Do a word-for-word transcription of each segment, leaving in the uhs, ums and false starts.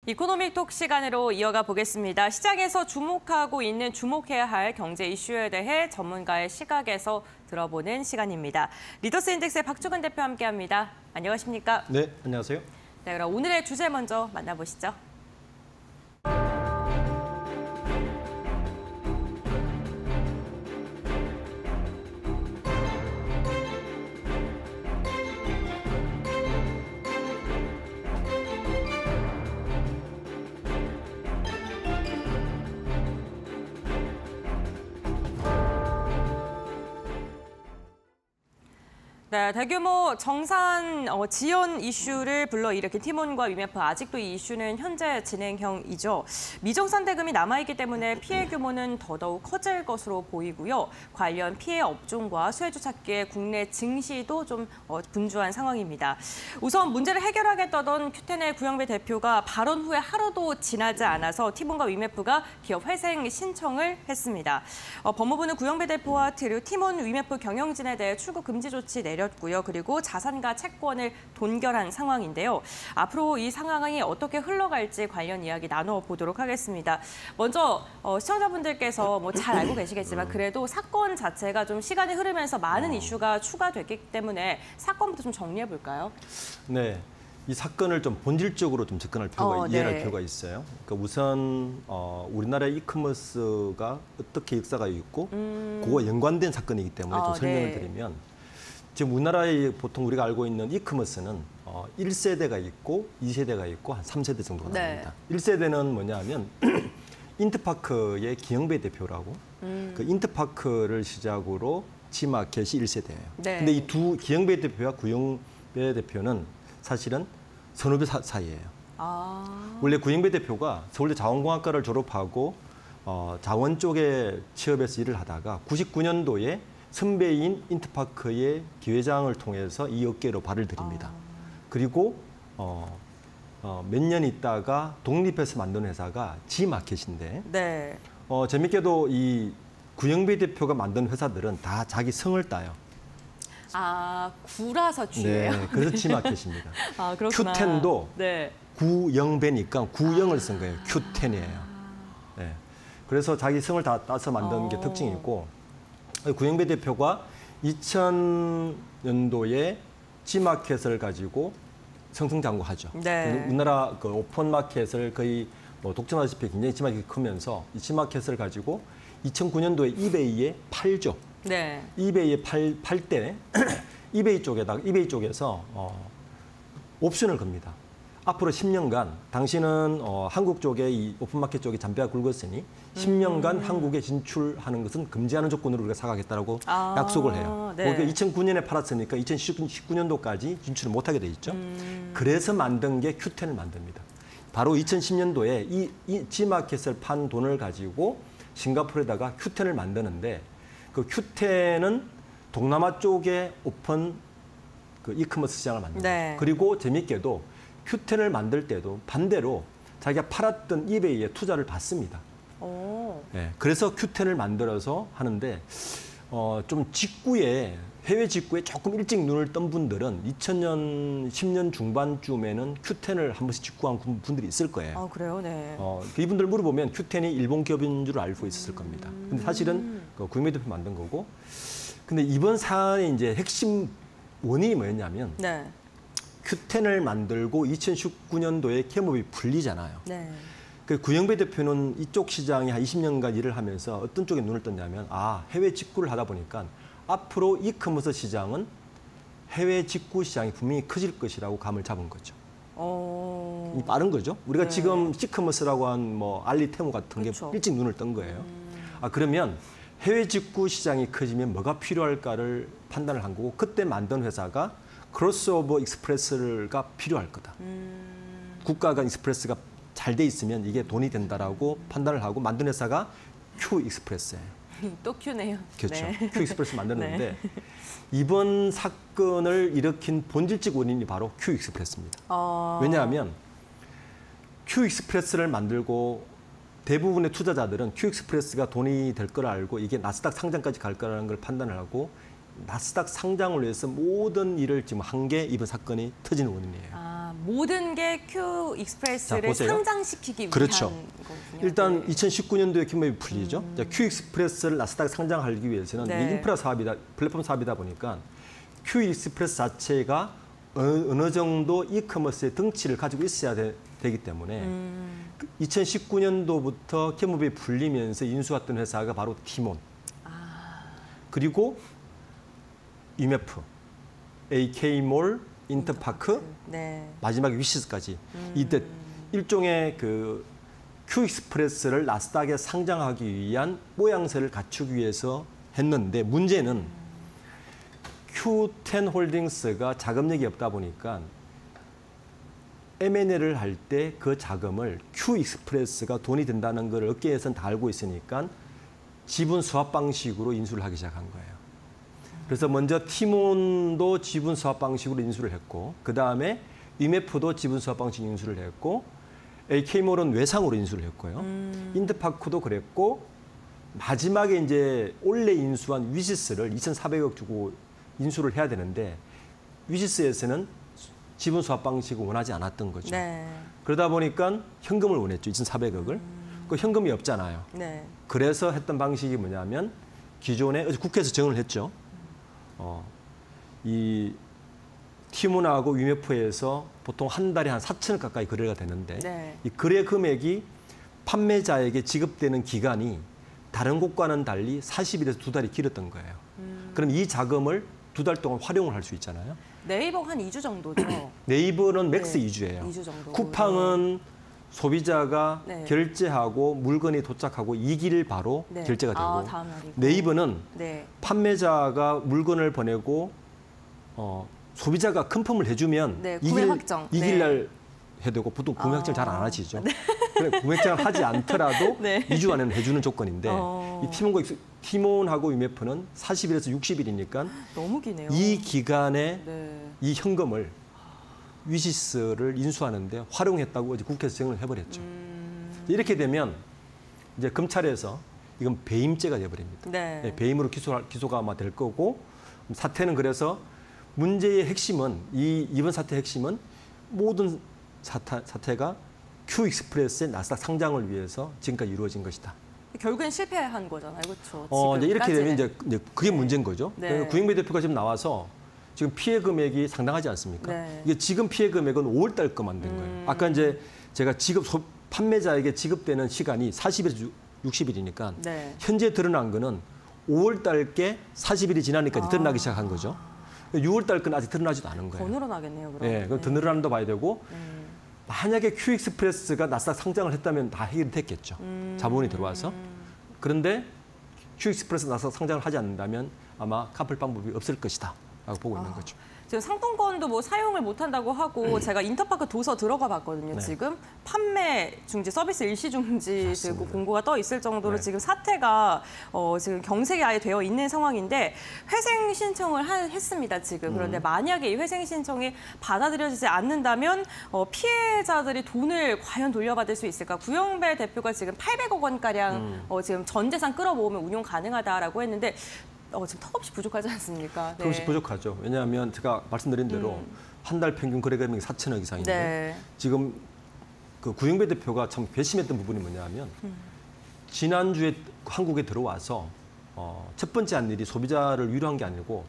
이코노믹 톡 시간으로 이어가 보겠습니다. 시장에서 주목하고 있는 주목해야 할 경제 이슈에 대해 전문가의 시각에서 들어보는 시간입니다. 리더스 인덱스의 박주근 대표 함께합니다. 안녕하십니까? 네, 안녕하세요. 네, 그럼 오늘의 주제 먼저 만나보시죠. 네, 대규모 정산 어, 지연 이슈를 불러일으킨 티몬과 위메프, 아직도 이 이슈는 현재 진행형이죠. 미정산 대금이 남아있기 때문에 피해 규모는 더더욱 커질 것으로 보이고요. 관련 피해 업종과 수혜주 찾기에 국내 증시도 좀 어, 분주한 상황입니다. 우선 문제를 해결하겠다던 큐텐의 구영배 대표가 발언 후에 하루도 지나지 않아서 티몬과 위메프가 기업 회생 신청을 했습니다. 어, 법무부는 구영배 대표와 그리고 티몬, 위메프 경영진에 대해 출국 금지 조치 내렸 였고요. 그리고 자산과 채권을 동결한 상황인데요. 앞으로 이 상황이 어떻게 흘러갈지 관련 이야기 나눠보도록 하겠습니다. 먼저 어, 시청자분들께서 뭐 잘 알고 계시겠지만 그래도 사건 자체가 좀 시간이 흐르면서 많은 이슈가 추가됐기 때문에 사건부터 좀 정리해볼까요? 네, 이 사건을 좀 본질적으로 좀 접근할 필요가, 어, 네. 이해할 필요가 있어요. 그러니까 우선 어, 우리나라의 이커머스가 어떻게 역사가 있고 음... 그거와 연관된 사건이기 때문에 어, 좀 설명을 네. 드리면 지금 우리나라의 보통 우리가 알고 있는 이커머스는 어, 일 세대가 있고 이 세대가 있고 한 삼 세대 정도가 네. 나옵니다. 일 세대는 뭐냐 하면 인터파크의 기영배 대표라고 음. 그 인터파크를 시작으로 G마켓이 일 세대예요. 네. 근데 이 두 기영배 대표와 구영배 대표는 사실은 선후배 사, 사이예요. 아. 원래 구영배 대표가 서울대 자원공학과를 졸업하고 어, 자원 쪽에 취업해서 일을 하다가 구십구 년도에 선배인 인터파크의 기회장을 통해서 이 업계로 발을 들입니다. 아. 그리고 어, 어, 몇 년 있다가 독립해서 만든 회사가 G마켓인데 네. 어, 재밌게도 이 구영배 대표가 만든 회사들은 다 자기 성을 따요. 아, 구라서 G예요? 네, 그래서 G마켓입니다. 아, 그렇구나. 큐텐도 네. 구영배니까 구영을 쓴 거예요. 큐텐이에요. 네. 그래서 자기 성을 다 따서 만든 어. 게 특징이고 구영배 대표가 이천 년도에 G마켓을 가지고 승승장구하죠. 네. 우리나라 그 오픈마켓을 거의 뭐 독점하다시피 굉장히 G마켓이 크면서 이 G마켓을 가지고 이천구 년도에 이베이에 팔죠. 네. 이베이에 팔, 팔 때 이베이 쪽에다가 이베이 쪽에서 어, 옵션을 겁니다. 앞으로 십 년간 당신은 어, 한국 쪽에 이 오픈마켓 쪽에 잔뼈가 굵었으니 십 년간 음. 한국에 진출하는 것은 금지하는 조건으로 우리가 사가겠다라고 아, 약속을 해요. 네. 그러니까 이천구 년에 팔았으니까 이천십구 년도까지 진출을 못하게 돼 있죠. 음. 그래서 만든 게 큐텐을 만듭니다. 바로 이천십 년도에 이, 이 G마켓을 판 돈을 가지고 싱가포르에다가 큐텐을 만드는데 그 큐텐은 동남아 쪽에 오픈 그 이커머스 시장을 만듭니다. 네. 그리고 재밌게도 큐텐을 만들 때도 반대로 자기가 팔았던 이베이에 투자를 받습니다. 오. 네, 그래서 큐텐을 만들어서 하는데 어, 좀 직구에 해외 직구에 조금 일찍 눈을 뜬 분들은 이천 년, 십 년 중반쯤에는 큐텐을 한 번씩 직구한 분들이 있을 거예요. 아, 그래요? 네. 어, 이분들 물어보면 큐텐이 일본 기업인 줄 알고 있었을 겁니다. 근데 사실은 그 구영배 대표 만든 거고. 근데 이번 사안의 이제 핵심 원인이 뭐였냐면 네. 큐텐을 만들고 이천십구 년도에 캠업이 풀리잖아요. 네. 그 구영배 대표는 이쪽 시장에 한 이십 년간 일을 하면서 어떤 쪽에 눈을 떴냐면 아 해외 직구를 하다 보니까 앞으로 이커머스 시장은 해외 직구 시장이 분명히 커질 것이라고 감을 잡은 거죠. 오. 이 빠른 거죠. 우리가 네. 지금 시커머스라고 한 뭐 알리, 테무 같은 그렇죠. 게 일찍 눈을 뜬 거예요. 음. 아 그러면 해외 직구 시장이 커지면 뭐가 필요할까를 판단을 한 거고 그때 만든 회사가 크로스오버 익스프레스가 필요할 거다. 음... 국가가 익스프레스가 잘 돼 있으면 이게 돈이 된다라고 판단을 하고 만든 회사가 큐 익스프레스예요. 또 큐네요. 그렇죠. 네. 큐 익스프레스 만드는데 네. 이번 사건을 일으킨 본질적 원인이 바로 큐 익스프레스입니다. 어... 왜냐하면 큐 익스프레스를 만들고 대부분의 투자자들은 큐 익스프레스가 돈이 될 걸 알고 이게 나스닥 상장까지 갈 거라는 걸 판단을 하고 나스닥 상장을 위해서 모든 일을 지금 한 게 이번 사건이 터지는 원인이에요. 아, 모든 게 큐 익스프레스를 자, 상장시키기 위한 그렇죠. 거군요. 일단 네. 이천십구 년도에 킴업이 풀리죠. 음. 자, 큐 익스프레스를 나스닥 상장하기 위해서는 네. 이 인프라 사업이다, 플랫폼 사업이다 보니까 큐 익스프레스 자체가 어느, 어느 정도 이커머스의 덩치를 가지고 있어야 되, 기 때문에 음. 이천십구 년도부터 킴업이 풀리면서 인수했던 회사가 바로 티몬, 아. 그리고 유메프, 에이케이몰, 인터파크, 네. 마지막 위시스까지 음. 이때 일종의 그 큐익스프레스를 나스닥에 상장하기 위한 모양새를 갖추기 위해서 했는데 문제는 큐 텐 홀딩스가 자금력이 없다 보니까 엠 앤 에를 할 때 그 자금을 큐익스프레스가 돈이 된다는 걸 업계에서는 다 알고 있으니까 지분 수합 방식으로 인수를 하기 시작한 거예요. 그래서 먼저 티몬도 지분 수합 방식으로 인수를 했고, 그 다음에 유메프도 지분 수합 방식 인수를 했고, 에이케이몰은 외상으로 인수를 했고요. 음. 인터파크도 그랬고, 마지막에 이제 올해 인수한 위시스를 이천사백억 주고 인수를 해야 되는데, 위시스에서는 지분 수합 방식을 원하지 않았던 거죠. 네. 그러다 보니까 현금을 원했죠. 이천사백억을. 음. 그 현금이 없잖아요. 네. 그래서 했던 방식이 뭐냐면 기존에 어제 국회에서 정을 했죠. 어, 이 티몬하고 유메프에서 보통 한 달에 한 사천억 가까이 거래가 되는데 네. 이 거래 금액이 판매자에게 지급되는 기간이 다른 곳과는 달리 사십 일에서 두 달이 길었던 거예요. 음. 그럼 이 자금을 두 달 동안 활용을 할 수 있잖아요. 네이버 한 이 주 정도죠. 네이버는 맥스 네. 이 주예요. 이 주 정도. 쿠팡은 소비자가 네. 결제하고 물건이 도착하고 이 길 바로 네. 결제가 되고 아, 다음 날이고. 네이버는 네. 판매자가 물건을 보내고 어, 소비자가 컨펌을 해주면 네, 이 구매 길, 확정. 이 길 네. 날 해야 되고 보통 구매 확정 잘 안 아. 하시죠. 그래, 구매 확정을 하지 않더라도 네. 이 주 안에는 해주는 조건인데 어. 이 티몬과 익스- 티몬하고 유메프는 사십 일에서 육십 일이니까 너무 기네요. 이 기간에 네. 이 현금을 위시스를 인수하는데 활용했다고 어제 국회에서 정을 해버렸죠. 음. 이렇게 되면 이제 검찰에서 이건 배임죄가 돼버립니다. 네. 네, 배임으로 기소, 기소가 아마 될 거고 사태는 그래서 문제의 핵심은 이 이번 사태의 핵심은 모든 사태, 사태가 큐 익스프레스의 나스닥 상장을 위해서 지금까지 이루어진 것이다. 결국엔 실패한 거잖아요, 그렇죠? 어, 이제 이렇게 되면 지금까지는. 이제, 이제 그게 네. 문제인 거죠. 네. 그러니까 구영배 대표가 지금 나와서 지금 피해 금액이 상당하지 않습니까? 네. 이게 지금 피해 금액은 오월 달 것만 된 거예요. 음. 아까 이제 제가 지급 소, 판매자에게 지급되는 시간이 사십 일에서 육십 일이니까 네. 현재 드러난 거는 오월 달께 사십 일이 지나니까 이제 아. 드러나기 시작한 거죠. 유월 달 건 아직 드러나지도 않은 더 거예요. 늘어나겠네요, 그럼. 예, 그럼 더 늘어난다 봐야 되고 음. 만약에 큐익스프레스가 나스닥 상장을 했다면 다 해결됐겠죠. 음. 자본이 들어와서. 그런데 큐익스프레스 나스닥 상장을 하지 않는다면 아마 갚을 방법이 없을 것이다 라고 보고 있는 아. 거죠. 지금 상품권도 뭐 사용을 못 한다고 하고 제가 인터파크 도서 들어가 봤거든요. 네. 지금 판매 중지 서비스 일시 중지 되고 맞습니다. 공고가 떠 있을 정도로 네. 지금 사태가 어, 지금 경색이 아예 되어 있는 상황인데 회생 신청을 하, 했습니다. 지금 그런데 음. 만약에 이 회생 신청이 받아들여지지 않는다면 어, 피해자들이 돈을 과연 돌려받을 수 있을까? 구영배 대표가 지금 팔백억 원 가량 음. 어, 지금 전 재산 끌어모으면 운용 가능하다라고 했는데. 어, 지금 턱없이 부족하지 않습니까? 네. 턱없이 부족하죠. 왜냐하면 제가 말씀드린 대로 음. 한 달 평균 거래 금액이 사천억 이상인데 네. 지금 그 구영배 대표가 참 괘씸했던 부분이 뭐냐면 음. 지난주에 한국에 들어와서 어, 첫 번째 한 일이 소비자를 위로한 게 아니고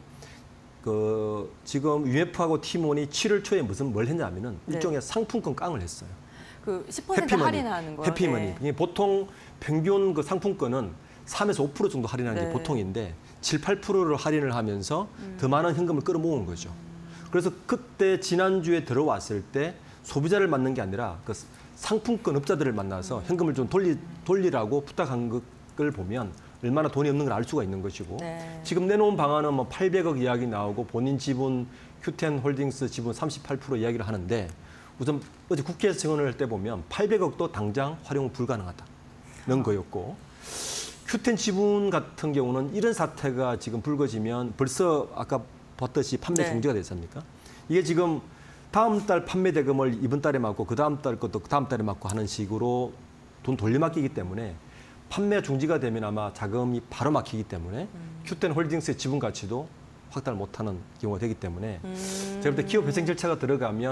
그 지금 유에프하고 티몬이 칠월 초에 무슨 뭘 했냐면은 네. 일종의 상품권 깡을 했어요. 그 십 퍼센트 할인하는 거요. 해피머니. 네. 이게 보통 평균 그 상품권은 삼에서 오 퍼센트 정도 할인하는 게 네. 보통인데 칠, 팔 퍼센트를 할인을 하면서 음. 더 많은 현금을 끌어모은 거죠. 그래서 그때 지난주에 들어왔을 때 소비자를 만난 게 아니라 그 상품권 업자들을 만나서 음. 현금을 좀 돌리, 돌리라고 부탁한 걸 보면 얼마나 돈이 없는 걸 알 수가 있는 것이고 네. 지금 내놓은 방안은 뭐 팔백억 이야기 나오고 본인 지분 큐텐 홀딩스 지분 삼십팔 퍼센트 이야기를 하는데 우선 어제 국회에서 증언을 할 때 보면 팔백억도 당장 활용 불가능하다는 거였고 큐텐 지분 같은 경우는 이런 사태가 지금 불거지면 벌써 아까 봤듯이 판매 네. 중지가 되지 않습니까? 이게 지금 다음 달 판매 대금을 이번 달에 맞고 그 다음 달 것도 그 다음 달에 맞고 하는 식으로 돈 돌려막기기 때문에 판매 중지가 되면 아마 자금이 바로 막히기 때문에 음. 큐텐 홀딩스의 지분 가치도 확대를 못하는 경우가 되기 때문에 음. 제가 볼 때 기업 회생 절차가 들어가면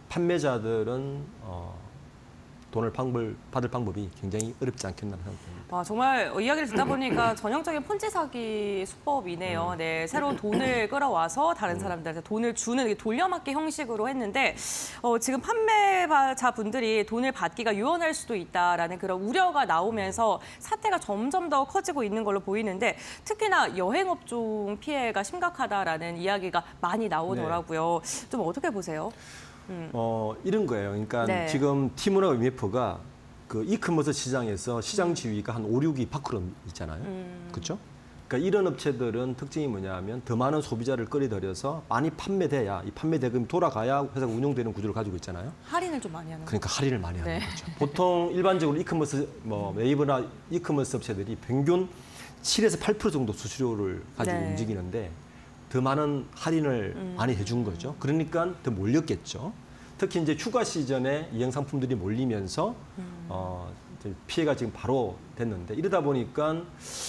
판매자들은 어, 돈을 방불, 받을 방법이 굉장히 어렵지 않겠나 생각합니다. 와, 정말 이야기를 듣다 보니까 전형적인 폰지 사기 수법이네요. 네, 새로운 돈을 끌어와서 다른 사람들한테 돈을 주는 돌려막기 형식으로 했는데 어, 지금 판매자분들이 돈을 받기가 유언할 수도 있다라는 그런 우려가 나오면서 사태가 점점 더 커지고 있는 걸로 보이는데 특히나 여행업종 피해가 심각하다라는 이야기가 많이 나오더라고요. 네. 좀 어떻게 보세요? 음. 어, 이런 거예요. 그러니까 네. 지금 티몬과 위메프가 그 이커머스 시장에서 시장 지위가 한 오, 육 위 밖으로 있잖아요. 음. 그렇죠? 그러니까 이런 업체들은 특징이 뭐냐면 더 많은 소비자를 끌어들여서 많이 판매돼야 이 판매 대금이 돌아가야 회사가 운영되는 구조를 가지고 있잖아요. 할인을 좀 많이 하는 그러니까 할인을 많이 하는 네. 거죠. 보통 일반적으로 이커머스 뭐 네이버나 이커머스 업체들이 평균 칠에서 팔 퍼센트 정도 수수료를 가지고 네. 움직이는데 더 많은 할인을 음. 많이 해준 거죠. 그러니까 더 몰렸겠죠. 특히 이제 휴가 시즌에 이행 상품들이 몰리면서 음. 어, 이제 피해가 지금 바로 됐는데 이러다 보니까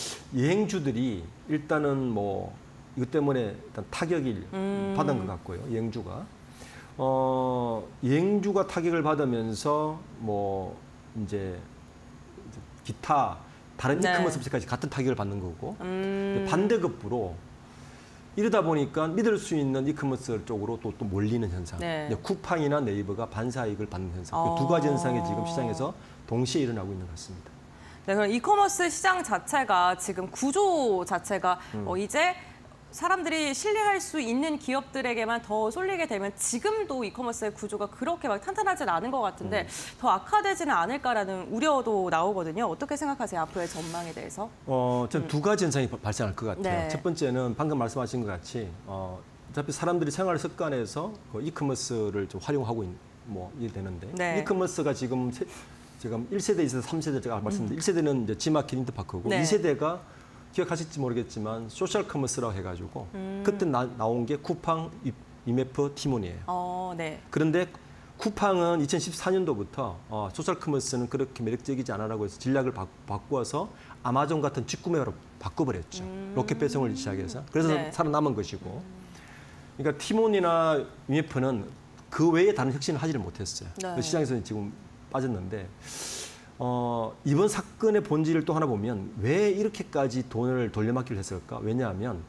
여행주들이 일단은 뭐 이것 때문에 일단 타격을 음. 받은 것 같고요. 여행주가 어, 여행주가 타격을 받으면서 뭐 이제 기타 다른 네. 이커머스 업체까지 같은 타격을 받는 거고 음. 반대급부로 이러다 보니까 믿을 수 있는 이커머스 쪽으로 또, 또 몰리는 현상. 네. 이제 쿠팡이나 네이버가 반사이익을 받는 현상. 어. 그 두 가지 현상이 지금 시장에서 동시에 일어나고 있는 것 같습니다. 네, 그럼 이커머스 시장 자체가 지금 구조 자체가 음. 어, 이제 사람들이 신뢰할 수 있는 기업들에게만 더 쏠리게 되면 지금도 이커머스의 구조가 그렇게 막 탄탄하진 않은 것 같은데 음. 더 악화되지는 않을까라는 우려도 나오거든요. 어떻게 생각하세요? 앞으로의 전망에 대해서? 어, 전 두 가지 현상이 발생할 것 같아요. 네. 첫 번째는 방금 말씀하신 것 같이 어, 어차피 사람들이 생활 습관에서 그 이커머스를 좀 활용하고 있, 뭐 이게 되는데 네. 이커머스가 지금 세, 지금 일 세대, 이 세대, 삼 세대 제가 말씀드린 일 세대는 이제 지마켓 인터파크고 네. 이 세대가 기억하실지 모르겠지만 소셜 커머스라고 해가지고 음. 그때 나, 나온 게 쿠팡, 이메프, 티몬이에요. 어, 네. 그런데 쿠팡은 이천십사 년도부터 어, 소셜 커머스는 그렇게 매력적이지 않아라고 해서 전략을 바, 바꾸어서 아마존 같은 직구매로 바꿔버렸죠. 음. 로켓 배송을 시작해서. 그래서 네. 살아남은 것이고. 그러니까 티몬이나 이메프는 그 외에 다른 혁신을 하지를 못했어요. 네. 그 시장에서 지금 빠졌는데 어, 이번 사건의 본질을 또 하나 보면 왜 이렇게까지 돈을 돌려막기를 했을까? 왜냐하면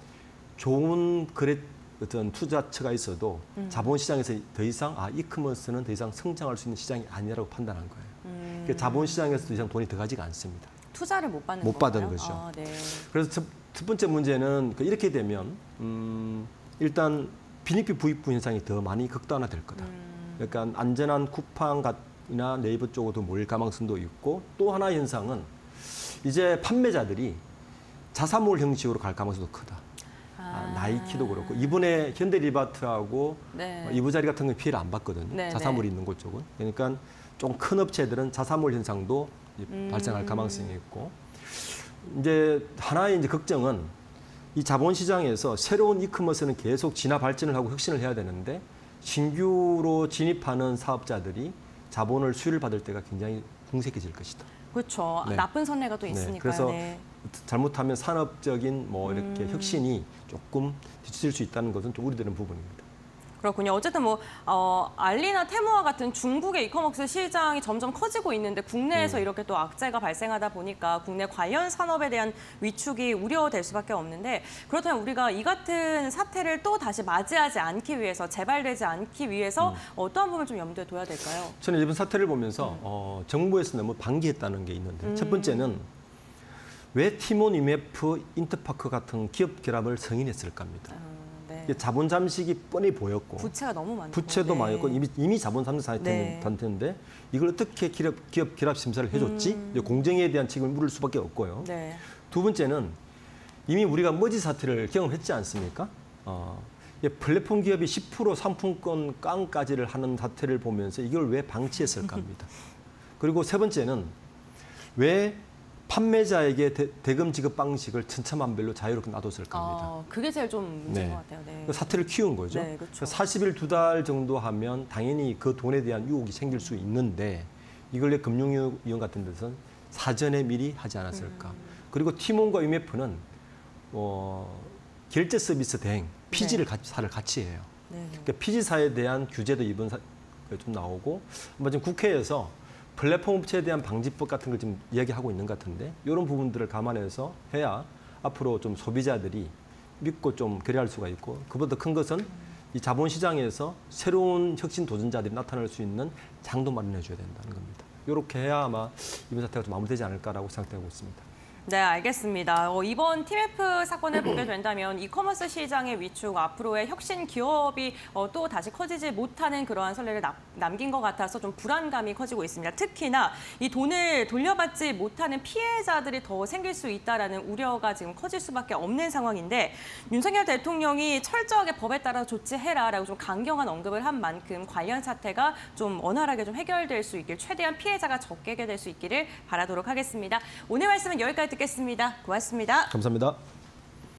좋은 거래 어떤 투자처가 있어도 음. 자본시장에서 더 이상 아 이커머스는 더 이상 성장할 수 있는 시장이 아니라고 판단한 거예요. 음. 그러니까 자본시장에서 더 이상 돈이 들어가지가 않습니다. 투자를 못 받는 못 받은 건가요? 거죠. 아, 네. 그래서 첫, 첫 번째 문제는 그 이렇게 되면 음, 일단 빈익비 부익부 현상이 더 많이 극단화될 거다. 음. 그러니까 안전한 쿠팡이나 네이버 쪽으로 더 몰릴 가능성도 있고 또 하나 현상은 이제 판매자들이 자사몰 형식으로 갈 가능성도 크다. 아, 나이키도 그렇고 이번에 현대리바트하고 네. 이부자리 같은 건 피해를 안 받거든요. 네, 자사몰이 네. 있는 곳 쪽은. 그러니까 좀 큰 업체들은 자사몰 현상도 음. 발생할 가능성이 있고 이제 하나의 이제 걱정은 이 자본시장에서 새로운 이커머스는 계속 진화 발전을 하고 혁신을 해야 되는데 신규로 진입하는 사업자들이 자본을 수혜를 받을 때가 굉장히 궁색해질 것이다. 그렇죠. 네. 나쁜 선례가 또 네, 있으니까요. 그래서 네. 잘못하면 산업적인 뭐 이렇게 음. 혁신이 조금 뒤처질 수 있다는 것은 좀 우려되는 부분입니다. 그렇군요. 어쨌든 뭐 어, 알리나 테무와 같은 중국의 이커머스 시장이 점점 커지고 있는데 국내에서 음. 이렇게 또 악재가 발생하다 보니까 국내 관련 산업에 대한 위축이 우려될 수밖에 없는데 그렇다면 우리가 이 같은 사태를 또 다시 맞이하지 않기 위해서 재발되지 않기 위해서 음. 어떠한 부분을 좀 염두에 둬야 될까요? 저는 이번 사태를 보면서 음. 어, 정부에서 너무 방기했다는 게 있는데 음. 첫 번째는 왜 티몬, 이메프, 인터파크 같은 기업 결합을 승인했을까 합니다. 어, 네. 이게 자본 잠식이 뻔히 보였고 부채가 너무 많고 부채도 네. 많았고 이미, 이미 자본 삼성 네. 상태인데 이걸 어떻게 기업, 기업 결합 심사를 해줬지? 음. 이제 공정에 대한 책임을 물을 수밖에 없고요. 네. 두 번째는 이미 우리가 머지 사태를 경험했지 않습니까? 어, 이 플랫폼 기업이 십 퍼센트 상품권 깡까지를 하는 사태를 보면서 이걸 왜 방치했을까 합니다. 그리고 세 번째는 왜 판매자에게 대, 대금 지급 방식을 천차만별로 자유롭게 놔뒀을까 합니다. 어, 그게 제일 좀 문제인 네. 것 같아요. 네. 그 사태를 키운 거죠. 네, 그렇죠. 사십 일 두 달 정도 하면 당연히 그 돈에 대한 유혹이 생길 수 있는데 이걸 왜 금융위원 같은 데서는 사전에 미리 하지 않았을까. 음. 그리고 티몬과 유메프는 어, 결제 서비스 대행, 피지를 네. 같이, 사를 같이 해요. 네. 그러니까 피지사에 대한 규제도 이번 사, 좀 나오고, 아마 지금 국회에서 플랫폼 업체에 대한 방지법 같은 걸 지금 이야기하고 있는 것 같은데, 이런 부분들을 감안해서 해야 앞으로 좀 소비자들이 믿고 좀 거래할 수가 있고, 그보다 큰 것은 이 자본시장에서 새로운 혁신 도전자들이 나타날 수 있는 장도 마련해 줘야 된다는 겁니다. 이렇게 해야 아마 이번 사태가 좀 마무리되지 않을까라고 생각하고 있습니다. 네, 알겠습니다. 어, 이번 티엠에프 사건을 보게 된다면 이커머스 시장의 위축, 앞으로의 혁신 기업이 어, 또 다시 커지지 못하는 그러한 선례를 남, 남긴 것 같아서 좀 불안감이 커지고 있습니다. 특히나 이 돈을 돌려받지 못하는 피해자들이 더 생길 수 있다라는 우려가 지금 커질 수밖에 없는 상황인데, 윤석열 대통령이 철저하게 법에 따라 조치해라라고 좀 강경한 언급을 한 만큼 관련 사태가 좀 원활하게 좀 해결될 수 있길, 최대한 피해자가 적게 될 수 있기를 바라도록 하겠습니다. 오늘 말씀은 여기까지 듣겠습니다. 고맙습니다. 감사합니다.